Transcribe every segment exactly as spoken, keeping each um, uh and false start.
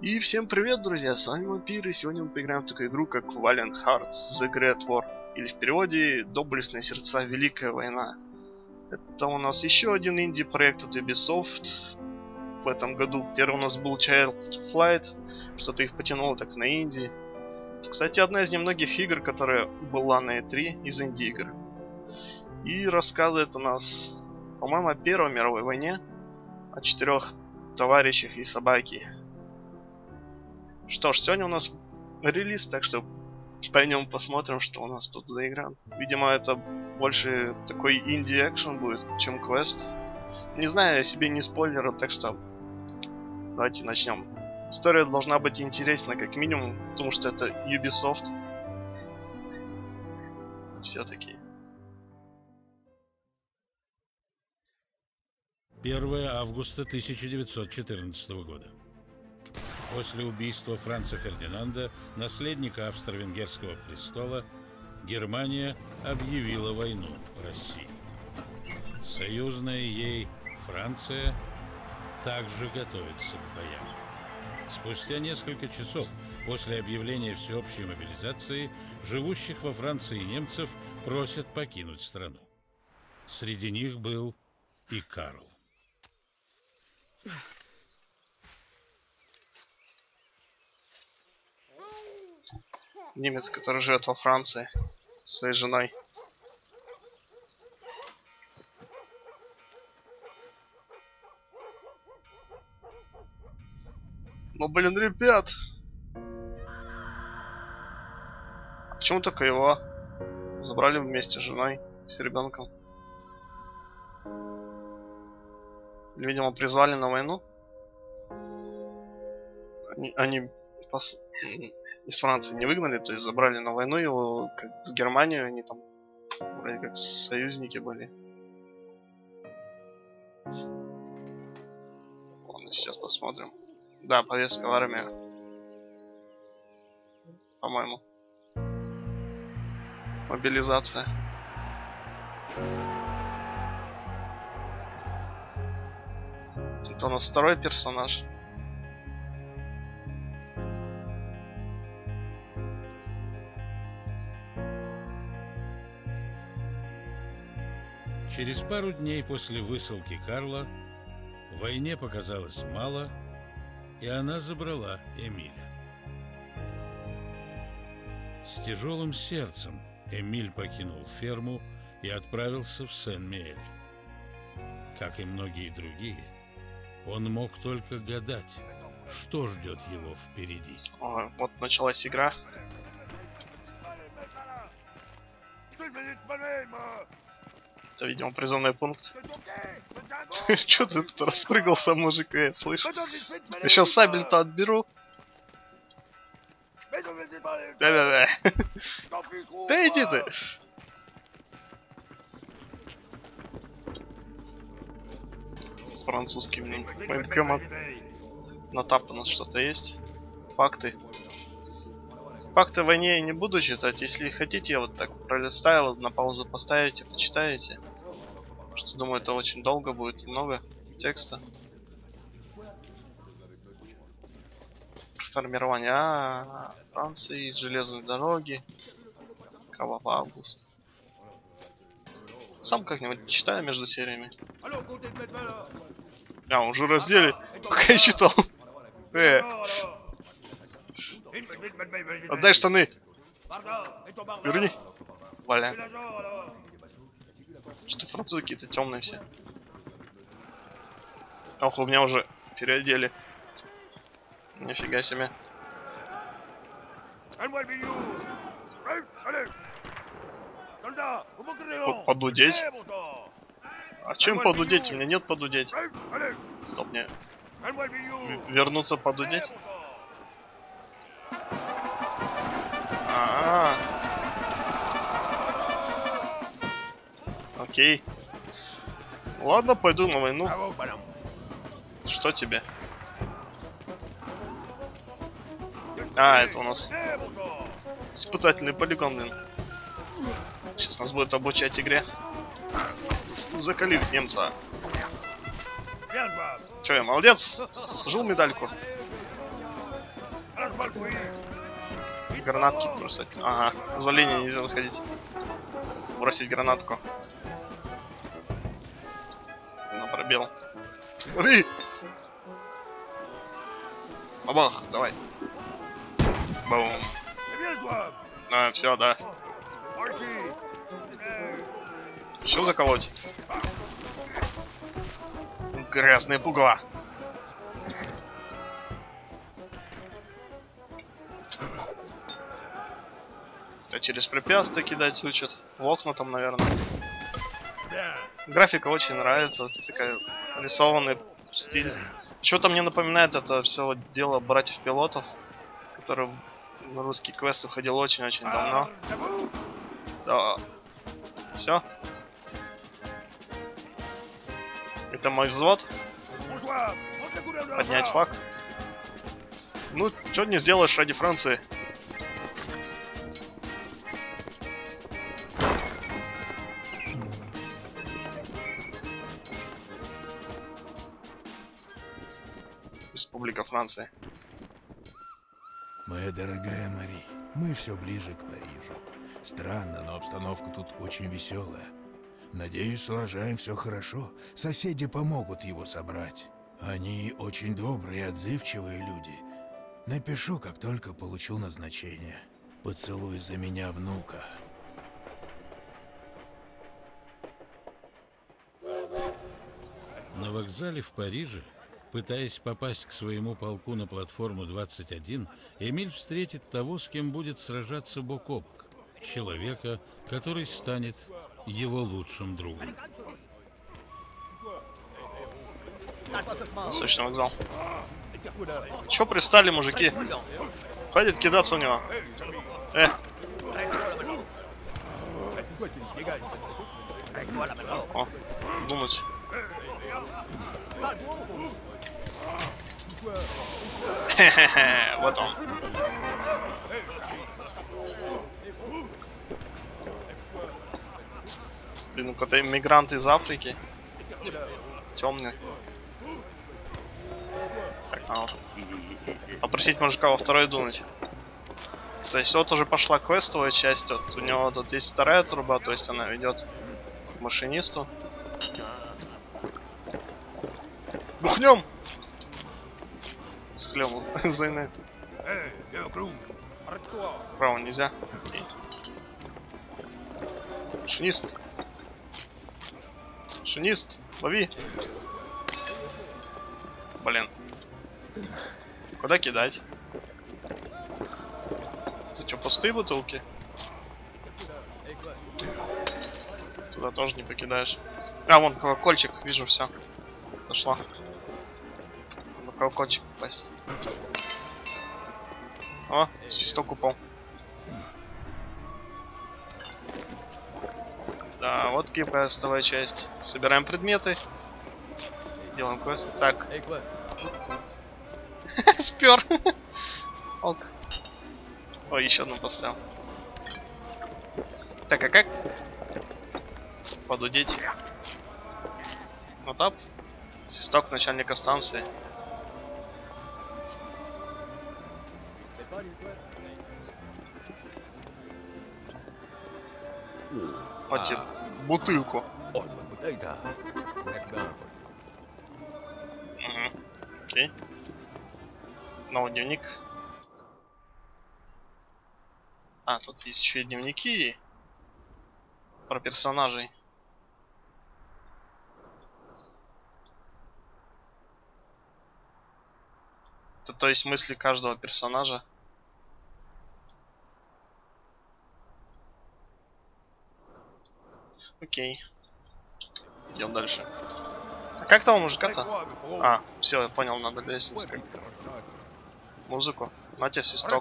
И всем привет, друзья, с вами Вампир, и сегодня мы поиграем в такую игру, как Valiant Hearts The Great War, или в переводе Доблестные сердца Великая война. Это у нас еще один инди-проект от Ubisoft. В этом году первый у нас был Child Flight, что-то их потянуло так на инди. Кстати, одна из немногих игр, которая была на и три из инди-игр. И рассказывает у нас, по-моему, о Первой мировой войне, о четырех товарищах и собаке. Что ж, сегодня у нас релиз, так что пойдем посмотрим, что у нас тут за игра. Видимо, это больше такой инди-экшен будет, чем квест. Не знаю, я себе не спойлерил, так что давайте начнем. История должна быть интересна как минимум, потому что это Ubisoft. Все-таки. первое августа тысяча девятьсот четырнадцатого года. После убийства Франца Фердинанда, наследника австро-венгерского престола, Германия объявила войну России. Союзная ей Франция также готовится к боям. Спустя несколько часов после объявления всеобщей мобилизации живущих во Франции немцев просят покинуть страну. Среди них был и Карл. Немец, который живет во Франции со своей женой. Ну блин, ребят! А почему только его забрали вместе с женой, с ребенком? Видимо, призвали на войну. Они, они пос... из Франции не выгнали, то есть забрали на войну его, как с Германией, они там вроде как союзники были. Ладно, сейчас посмотрим. Да, повестка в армию. По-моему. Мобилизация. Это у нас второй персонаж. Через пару дней после высылки Карла войне показалось мало, и она забрала Эмиля. С тяжелым сердцем Эмиль покинул ферму и отправился в Сен-Миэль. Как и многие другие, он мог только гадать, что ждет его впереди. О, вот началась игра. Это, видимо, призывной пункт. Чё ты тут распрыгался, мужик, я слышу. Я сейчас сабель-то отберу. Да-да-да. Да иди ты. Французский мне военкомат. На тап у нас что-то есть. Факты. Факты о войне я не буду читать. Если хотите, я вот так пролистаю, вот на паузу поставите, почитаете. Потому что думаю, это очень долго будет, много текста. Формирование а, Франции, железной дороги. Кровавый август. Сам как-нибудь читаю между сериями. А, уже раздели, пока я читал. Э. Отдай штаны! Верни! Валя. Что французы какие-то темные все. Ох, у меня уже переодели. Нифига себе. Подудеть? А чем подудеть? У меня нет подудеть. Стоп, мне вернуться подудеть? А-а-а. Окей. Ладно, пойду на войну. Что тебе? А, это у нас испытательный полигон, блин. Сейчас нас будет обучать игре. Закалили немца. Че, я молодец? Заслужил медальку. Гранатки бросать. Ага, за линию нельзя заходить. Бросить гранатку. На пробел. Смотри! Бабах, давай. Бум. А, все, да. Что заколоть? Грязные пугла. Это через препятствия кидать учат. В окна там, наверное. Графика очень нравится. Такая рисованный стиль. Что-то мне напоминает это все вот дело братьев-пилотов, который на русский квест уходил очень-очень давно. Да. Все. Это мой взвод. Поднять флаг. Ну, что не сделаешь ради Франции. Республика Франция. Моя дорогая Мари, мы все ближе к Парижу. Странно, но обстановка тут очень веселая. Надеюсь, с урожаем все хорошо. Соседи помогут его собрать. Они очень добрые и отзывчивые люди. Напишу, как только получу назначение. Поцелуй за меня внука. На вокзале в Париже, пытаясь попасть к своему полку на платформу двадцать один, Эмиль встретит того, с кем будет сражаться бок о бок. Человека, который станет его лучшим другом. Сочный вокзал. Чё пристали, мужики? Хватит кидаться в него. Э. О, думать. Хе-хе-хе, вот он. Ты, ну какой-то иммигрант из Африки. Темный. Так, надо попросить мужика во второй дунуть. То есть вот уже пошла квестовая часть. Вот у него тут есть вторая труба, то есть она ведет к машинисту. Бухнем! Схлем зайны. Право нельзя. Окей. Машинист. Машинист, лови. Блин. Куда кидать? Ты что, пустые бутылки? Туда тоже не покидаешь. А, вон колокольчик, вижу, все. Дошла. На колокольчик попасть. О, свисток упал. Да, вот квестовая часть. Собираем предметы. Делаем квест. Так. Спер. Ок. Ой, еще одну поставил. Так, а как? Подудеть. Вот так. Свисток начальника станции. Вот тебе бутылку. Угу. Окей. Новый дневник. А, тут есть еще и дневники про персонажей. Это то есть мысли каждого персонажа. Окей. Идем дальше. А как того мужика-то? А, все, я понял, надо лестницу как. Музыку. На тебе свисток.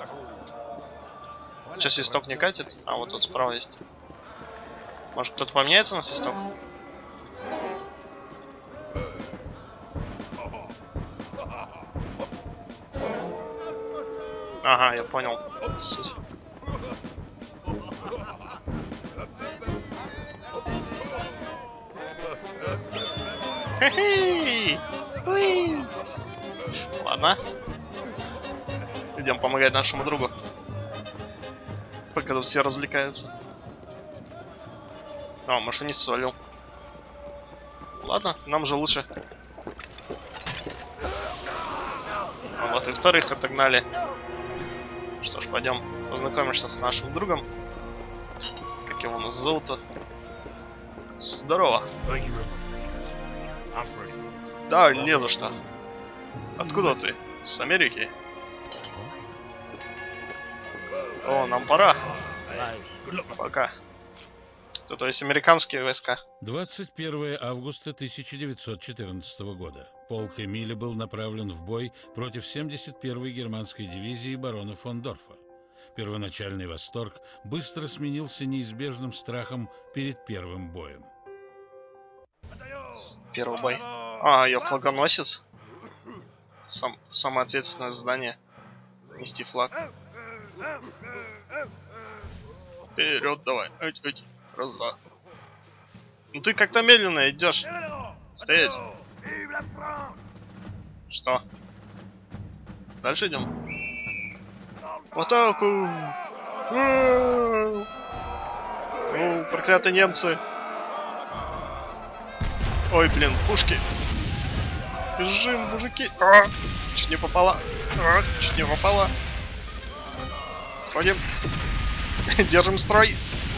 Сейчас свисток не катит? А, вот тут справа есть. Может кто-то поменяется на свисток? Ага, я понял. Суть. Хе-хей! Ладно. Идем помогать нашему другу. Пока тут все развлекаются. О, машинист свалил. Ладно, нам же лучше. А вот и вторых отогнали. Что ж, пойдем познакомишься с нашим другом. Как его у нас зовут-то? Здорово. Да, не за что. Откуда ты? С Америки? О, нам пора. Пока. Это, то есть американские войска. двадцать первое августа тысяча девятьсот четырнадцатого года. Полк Эмиля был направлен в бой против семьдесят первой германской дивизии барона фон Дорфа. Первоначальный восторг быстро сменился неизбежным страхом перед первым боем. Первый бой. А, я флагоносец. Сам, самое ответственное задание. Нести флаг. Вперед, давай. Эть, эть. Раз, два. Ну ты как-то медленно идешь. Стоять. Что? Дальше идем. В атаку! О, проклятые немцы! Ой, блин, пушки! Бежим, мужики! А, чуть не попала! А, чуть не попала! Сходим! Держим строй!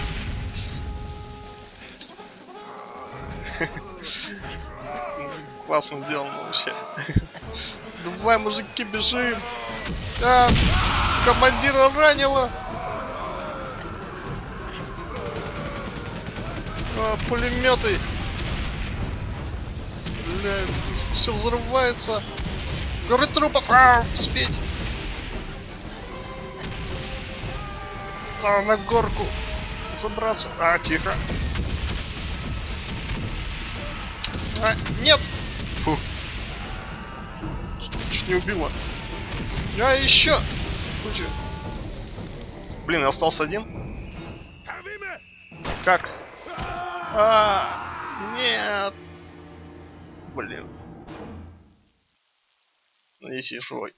Классно сделано вообще. Давай, мужики, бежим! А, командира ранило! А, пулеметы! Стреляют! Все взрывается! Горы трупов! А, успеть! А, на горку! Забраться! А, тихо! А, нет! Фу. Чуть не убило. А, еще! Куча. Блин, я остался один? Как? А, нет! Блин. Надеюсь, я живой.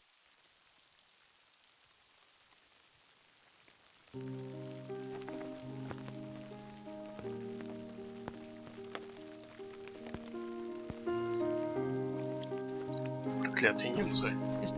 Проклятые немцы.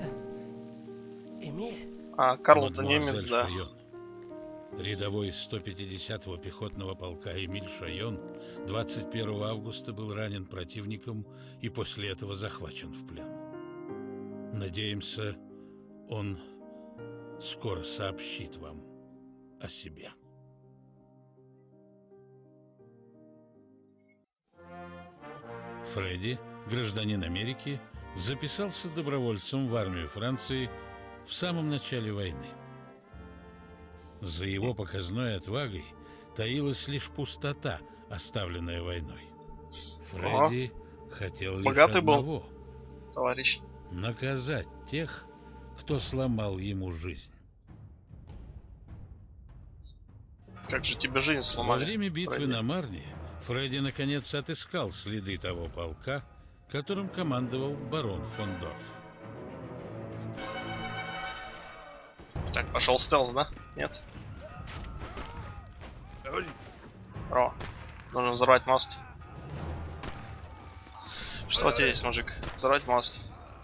А, Карл-то немец, да. Шайон. Рядовой сто пятидесятого пехотного полка Эмиль Шайон двадцать первого августа был ранен противником и после этого захвачен в плен. Надеемся, он скоро сообщит вам о себе. Фредди, гражданин Америки, записался добровольцем в армию Франции в самом начале войны. За его показной отвагой таилась лишь пустота, оставленная войной. Фредди ага. хотел лишь Богатый одного был, товарищ. наказать тех, кто сломал ему жизнь. Как же тебе жизнь сломали? Во время битвы Фредди. на Марне Фредди наконец отыскал следы того полка, которым командовал барон фон Дорф. Так, пошел стелс, да? Нет. О, нужно взорвать мост. Что у тебя есть, мужик? Взорвать мост.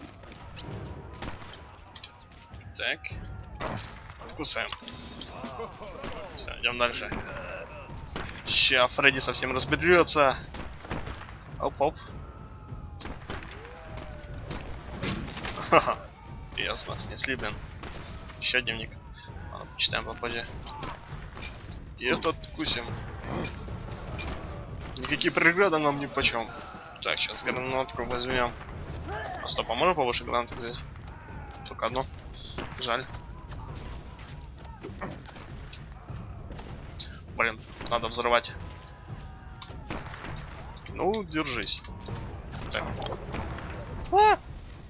Так. Кусаем. Все, идем дальше. Ща Фредди совсем разберется. Оп-оп. Ха-ха. Ясно, снесли, блин. Еще дневник. Ладно, почитаем попозже. И этот кусим. Никакие преграды нам ни почем. Так, сейчас гранатку возьмем. А стоп, а можно побольше гранаток взять? Только одну. Жаль. Блин, надо взрывать. Ну, держись. Так. А!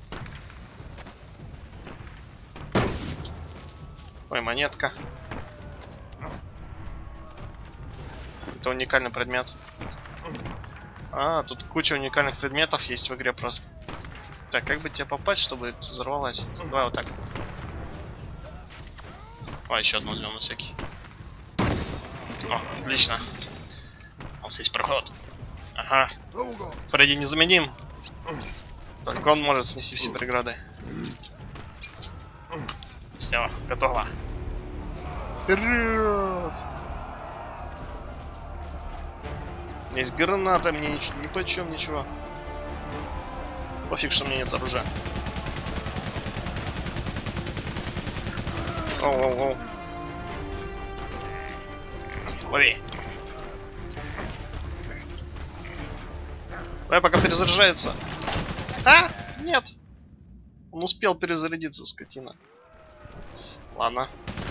Ой, монетка. Это уникальный предмет. А, тут куча уникальных предметов есть в игре просто. Так, как бы тебе попасть, чтобы взорвалась? Давай вот так. Давай еще одну возьмем на всякий. О, отлично. У нас есть проход. Ага. Фредди незаменим. Только он может снести все преграды. Все, готово. Вперед! Есть граната, мне ничего, ни по чем ничего. Пофиг, что мне нет оружия. Оу-оу-оу. Лови. Давай, пока перезаряжается. А? Нет. Он успел перезарядиться, скотина. Ладно.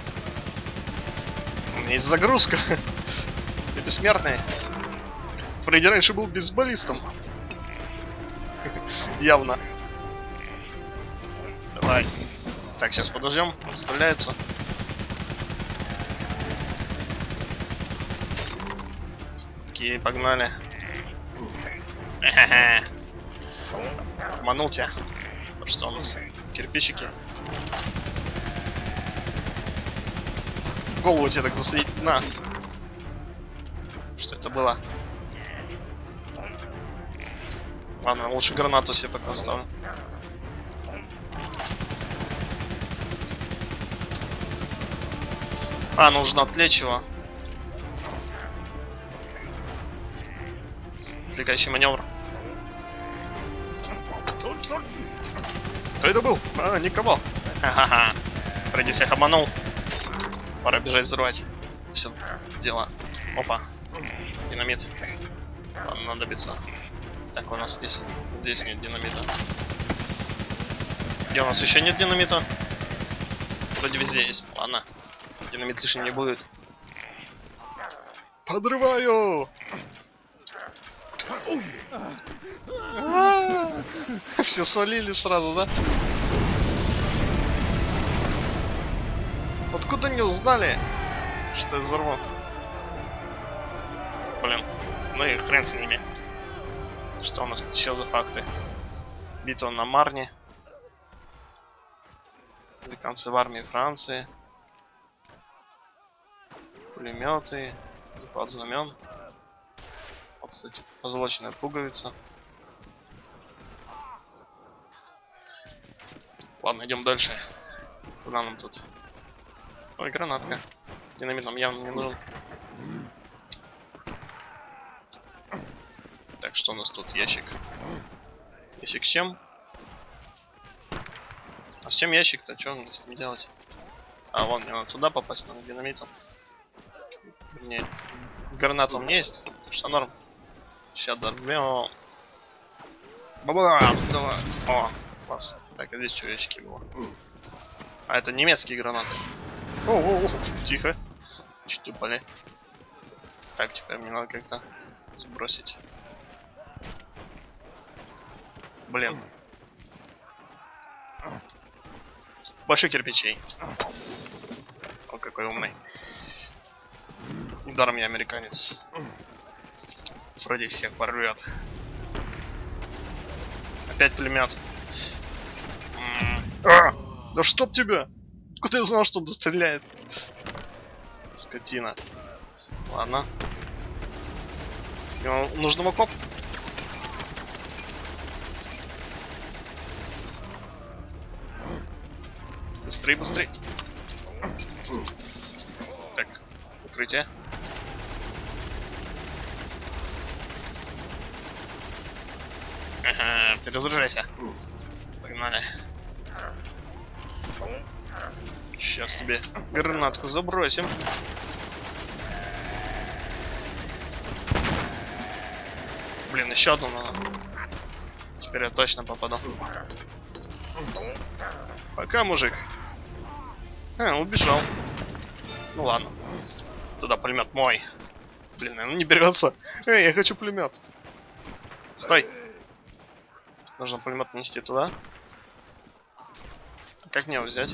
У меня есть загрузка. Ты бессмертный. Фредди раньше был бейсболистом. Явно. Давай. Так, сейчас подождем. Он стреляется. Окей, погнали. Обманул тебя. Что у нас? Кирпичики. Голову тебе так насадить. На. Что это было? Ладно, лучше гранату себе пока оставлю. А, нужно отвлечь его. Отвлекающий маневр. Кто это был? А, никого. Ха-ха-ха. Фредди всех обманул. Пора бежать взрывать. Все, дело. Опа. Динамит. Ладно, надо биться. Так, у нас здесь, здесь нет динамита. Где у нас еще нет динамита? Вроде везде есть. Ладно. Динамит лишним не будет. Подрываю! Все свалили сразу, да? Откуда не узнали, что я взорву? Блин, ну и хрен с ними. Что у нас тут еще за факты? Битва на Марне. Американцы в армии Франции. Пулеметы. Захват знамен. Вот, кстати, позолоченная пуговица. Ладно, идем дальше. Куда нам тут? Ой, гранатка. Динамит нам явно не нужен. Так, что у нас тут? Ящик. Ящик с чем? А с чем ящик-то? Что он с ним делать? А, вон, мне надо туда попасть, надо динамитом. Нет. Граната у меня есть, так что норм. Сейчас дорвем. Баба! Давай. О, класс. Так, а здесь что, ящики было? А, это немецкие гранаты. О-о-о, тихо. Чуть упали. Так, теперь мне надо как-то сбросить. Блин. Больше кирпичей. О, какой умный. Недаром я американец. Вроде всех порвет. Опять пулемет. А! Да чтоб тебя! Откуда я знал, что он достреляет? Скотина. Ладно. Ему нужен окоп. Быстрей, быстрей. Так, укрытие. Ага, перезаряжайся. Погнали. Сейчас тебе гранатку забросим. Блин, еще одну надо. Теперь я точно попаду. Пока, мужик. А, убежал. Ну ладно. Туда пулемет мой. Блин, он не берется. Эй, я хочу пулемет. Стой. Нужно пулемет нанести туда. Как мне его взять?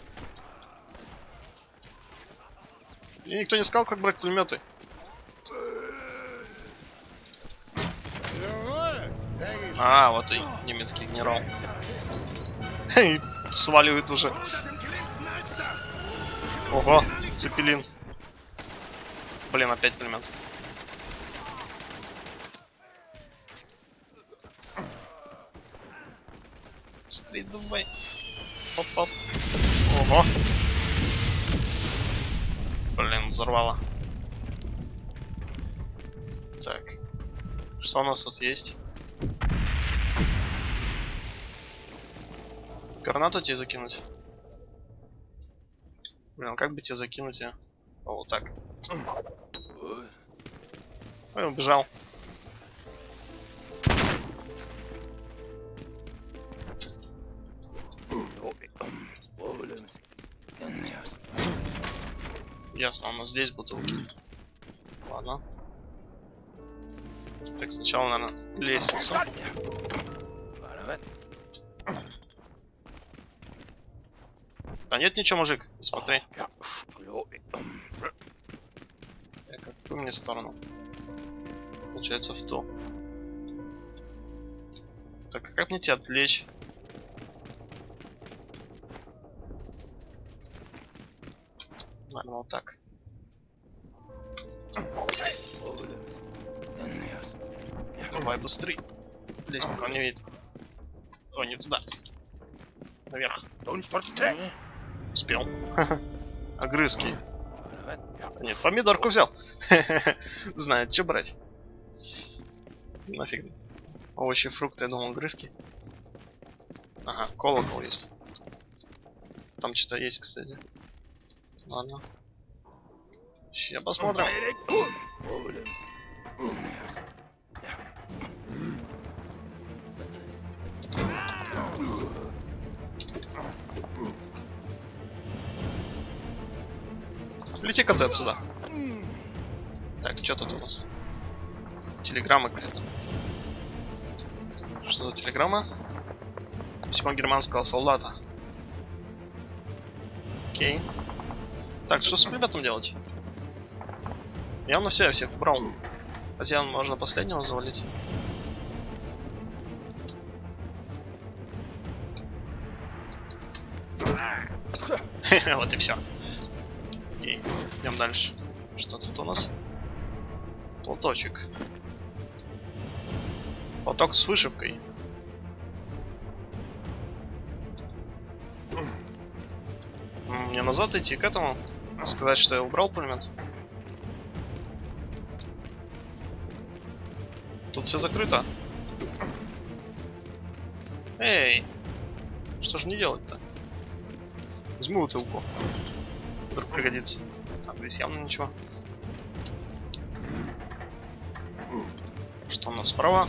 И никто не сказал, как брать пулеметы. А, вот и немецкий генерал. Сваливает уже. Ого, цепелин. Блин, опять пулемет. Смотри, давай. Оп-оп. Ого. Блин, взорвало. Так. Что у нас тут есть? Гранату тебе закинуть? Блин, как бы тебе закинуть ее? О, вот так. Ой, убежал. Ясно, у нас здесь бутылки. Ладно. Так, сначала, наверное, лестницу. Да нет ничего, мужик, смотри. Так, в какую мне сторону? Получается, в ту. Так, а как мне тебя отвлечь? Наверное, вот так. Давай быстрей. Здесь пока он не видит. О, не туда. Наверх. Успел. Огрызки. Нет, помидорку взял. Знает, что брать. Нафиг. Овощи, фрукты, я думал, огрызки. Ага, колокол есть. Там что-то есть, кстати. Ладно. Сейчас посмотрим. Лети-ка ты отсюда. Так, что тут у нас? Телеграмма какая-то. Что за телеграмма? Письмо германского солдата. Окей. Так, что с пулеметом делать? Явно все, я всех убрал. Хотя можно последнего завалить. Вот и все. Окей, идем дальше. Что тут у нас? Платочек. Платок с вышивкой. Мне назад идти к этому? Сказать, что я убрал пулемет? Тут все закрыто. Эй! Что ж не делать-то? Возьму бутылку. Вдруг пригодится. А, здесь явно ничего. Что у нас справа?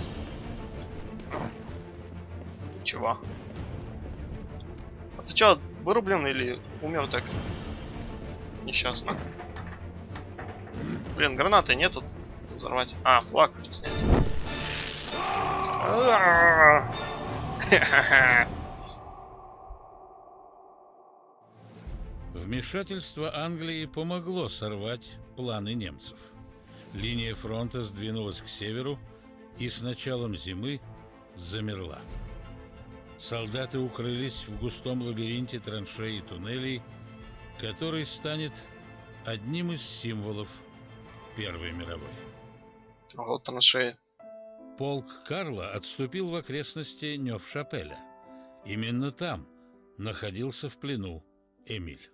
Ничего. А ты чё, вырублен или умер так? Несчастно. Блин, гранаты нету. Взорвать. А, флаг снять. Вмешательство Англии помогло сорвать планы немцев. Линия фронта сдвинулась к северу и с началом зимы замерла. Солдаты укрылись в густом лабиринте траншей и туннелей, который станет одним из символов Первой мировой. Вот траншеи. Полк Карла отступил в окрестности Нёв-Шапеля. Именно там находился в плену Эмиль.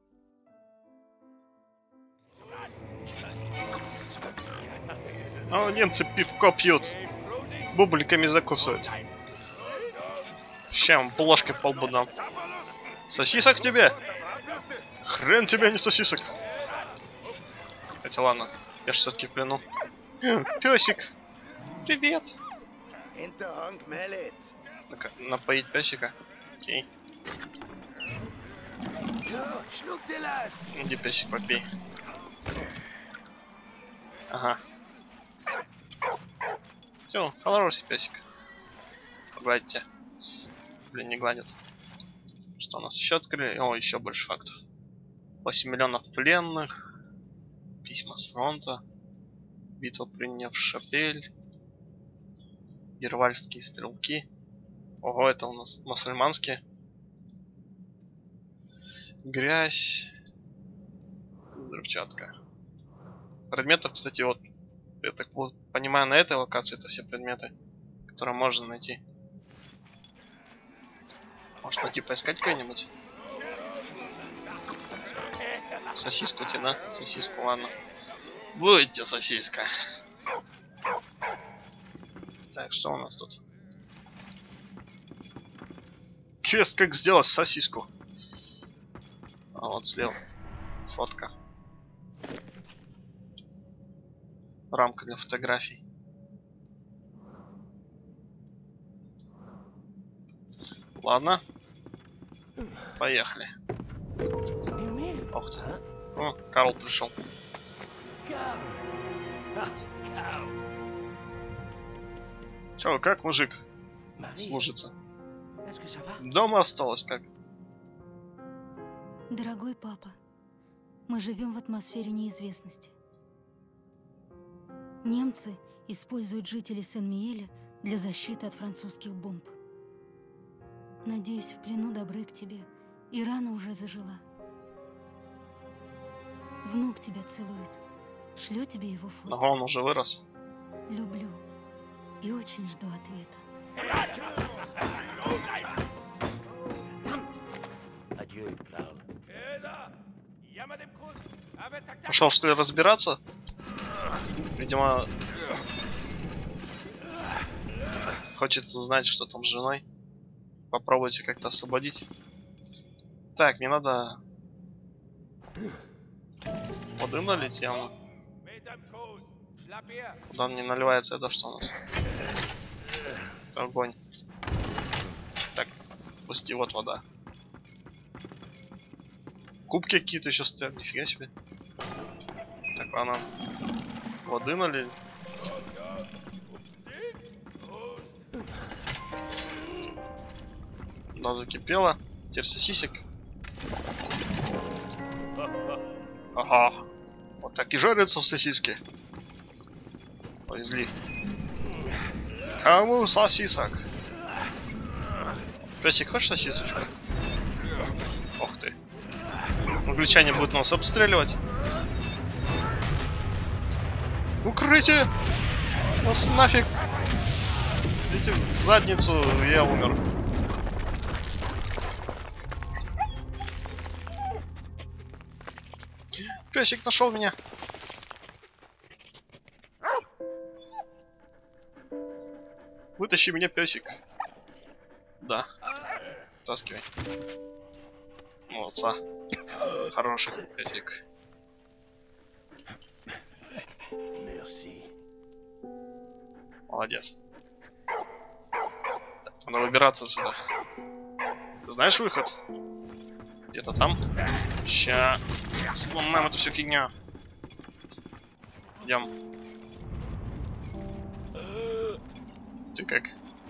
А немцы пивко пьют. Бубликами закусывают. Ща, плошкой в полбу дам. Сосисок тебе? Хрен тебе, не сосисок. Хотя ладно, я ж все-таки в плену. Песик. Привет. На напоить песика. Окей. Иди, песик, попей. Ага. Все, хороший песик. Погладьте. Блин, не гладят. Что у нас еще открыли? О, еще больше фактов. восемь миллионов пленных. Письма с фронта. Битва при Нёв-Шапель. Гервальские стрелки. Ого, это у нас мусульманские. Грязь. Взрывчатка. Предметов, кстати, вот, я так вот понимаю, на этой локации это все предметы, которые можно найти. Может найти поискать какой-нибудь? Сосиску тебе, да? Сосиску, ладно. Будьте сосиска. Так, что у нас тут? Квест, как сделать сосиску. А вот слева. Фотка. Рамка для фотографий. Ладно. Поехали. Ох ты. О, Карл пришел. Чё, как мужик служится? Дома осталось как? Дорогой папа, мы живем в атмосфере неизвестности. Немцы используют жителей Сен-Миэля для защиты от французских бомб. Надеюсь, в плену добры к тебе, и рана уже зажила. Внук тебя целует. Шлю тебе его фото. Ага, он уже вырос. Люблю и очень жду ответа. Пошел, что ли, разбираться? Видимо, хочет узнать, что там с женой. Попробуйте как-то освободить. Так, не надо воды налить явно. Да, не наливается, это что у нас? Это огонь. Так, пусти, вот вода. Кубки какие-то еще стоят, нифига себе. Так, ладно. Воды налили. Да, закипело. Теперь сосисек. Ага. Вот так и жарятся сосиски. Повезли. Кому сосисок? Песик, хочешь сосисочку? Ох ты. Англичане будут нас обстреливать. Укрытие! Нас нафиг! Идите в задницу, я умер. Песик нашел меня. Вытащи меня, песик. Да. Таскивай. Молодца. Хороший песик. Молодец. Так, надо выбираться отсюда. Ты знаешь выход? Где-то там. Ща сломаем эту всю фигню. Идем. Ты как?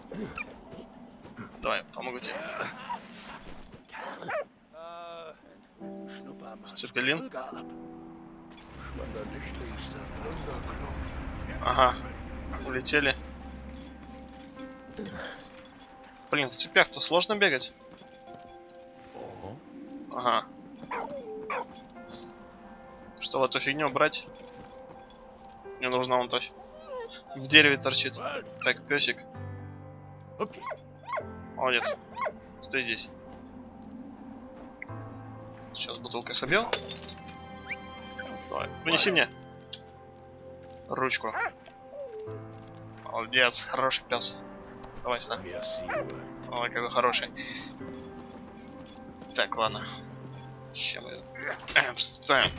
Давай, помогу тебе. Цепелин. Ага. Улетели. Блин, в цепях-то сложно бегать. Ага. Что в эту фигню брать? Мне нужна вон та. В дереве торчит. Так, песик. Молодец. Стой здесь. Сейчас бутылкой собьем. Давай, принеси мне ручку. Молодец, хороший пес. Давай сюда. Ой, какой хороший. Так, ладно. Сейчас мы эм, вставим.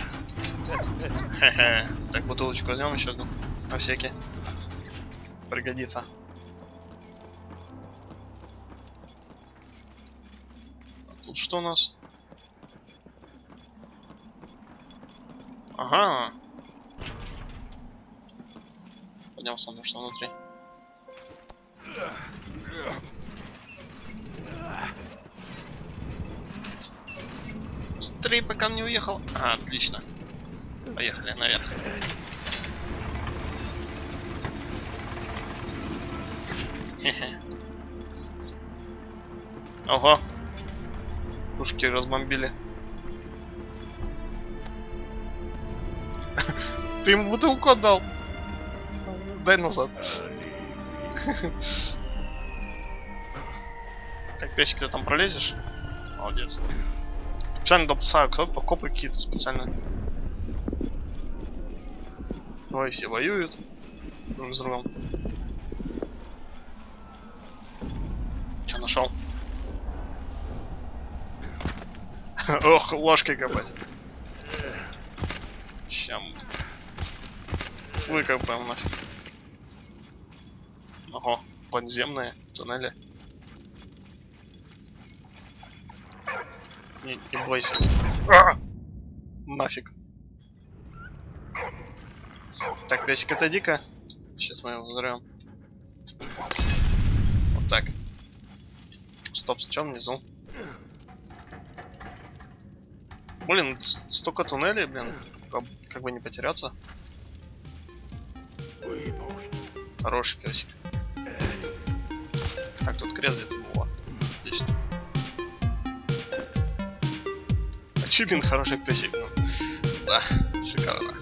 Хе-хе. Так, бутылочку возьмем еще одну. На всякий. Пригодится. А тут что у нас? Ага. Пойдем смотрим, что внутри. Быстрее, пока он не уехал. А, отлично. Поехали наверх. Хе-хе. Ого. Пушки разбомбили. Ты ему бутылку отдал. Дай назад. Так, песик, ты там пролезешь? Молодец. Специально допускаю, кто копы какие-то специально. Ой, все воюют друг с другом. Че нашел? Ох, ложкой копать. Щам. Выкопаем нафиг. Ого, подземные туннели. Не, не бойся. А! Нафиг. Так, песик, отойди-ка. Сейчас мы его взорвем. Вот так. Стоп, с чем внизу? Блин, столько туннелей, блин. Как, как бы не потеряться. Хороший песик. Так, тут крест где-то было. Отлично. Ачивмент хороший песик. Ну. Да, шикарно.